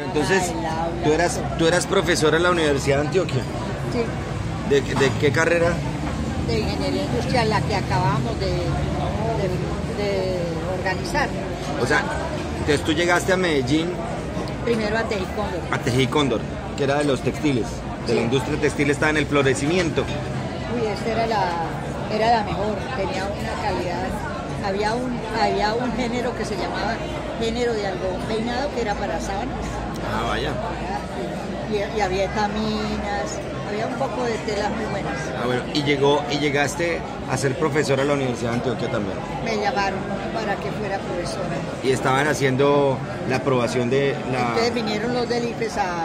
Entonces, Ah, el aula. tú eras profesora en la Universidad de Antioquia. Sí, De qué carrera? de ingeniería industrial, la que acabamos de organizar. O sea, entonces tú llegaste a Medellín, Primero a Tejicóndor. a Tejicóndor, que era de los textiles, de la Sí. industria textil, estaba en el florecimiento. Uy, esta era la mejor, tenía una calidad. Había un género que se llamaba género de algodón peinado, que era para sábanas. Ah, vaya. Y había taminas, había un poco de telas muy buenas. Ah, bueno, y llegaste a ser profesora en la Universidad de Antioquia también. Me llamaron para que fuera profesora. Y estaban haciendo la aprobación de la... Entonces vinieron los del IFES a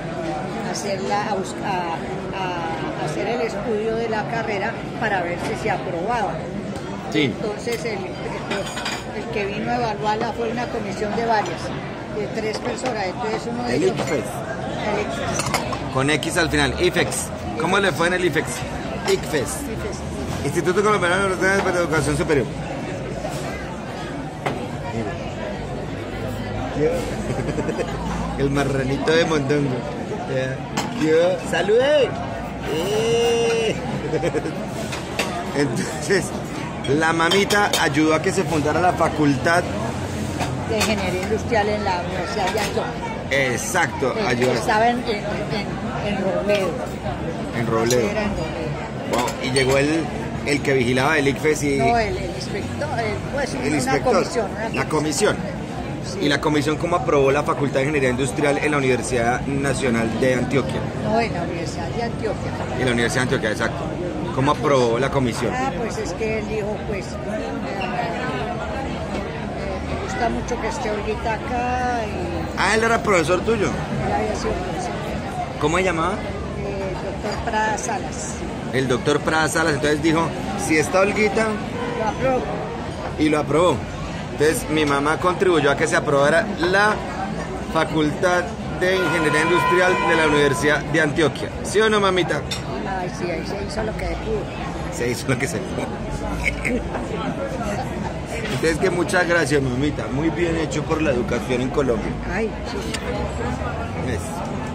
hacer el estudio de la carrera para ver si se aprobaba. Sí. Entonces el que vino a evaluarla fue una comisión de varias, de 3 personas. Entonces uno de El ellos... ICFES. El IFES. Con X al final, IFEX. ¿Cómo le fue en el IFEX? ICFES. IFES. Instituto Colombiano de Educación Superior. El marranito de Mondongo. ¡Salude! Entonces, la mamita ayudó a que se fundara la facultad. De ingeniería industrial en la Universidad de Antioquia. Exacto, ayudó. Estaba en Robledo. En Robledo. Era en Robledo. Wow, y llegó el que vigilaba el ICFES y... No, el inspector, pues el una inspector. comisión. La comisión. Sí. ¿Y la comisión cómo aprobó la Facultad de Ingeniería Industrial en la Universidad Nacional de Antioquia? No, en la Universidad de Antioquia. En la Universidad de Antioquia, exacto. ¿Cómo aprobó la comisión? Ah, pues es que él dijo, pues, me gusta mucho que esté Olguita acá y Ah, él era profesor tuyo. él había sido profesor. ¿Cómo se llamaba? Doctor Prada Salas. El doctor Prada Salas. Entonces dijo, si está Olguita, Lo aprobó. y lo aprobó. Entonces mi mamá contribuyó a que se aprobara la Facultad de Ingeniería Industrial de la Universidad de Antioquia. ¿Sí o no, mamita? Ay, sí, ahí se hizo lo que pudo. Se hizo lo que se pudo. Entonces que muchas gracias, mamita. Muy bien hecho por la educación en Colombia. Ay, sí. Es.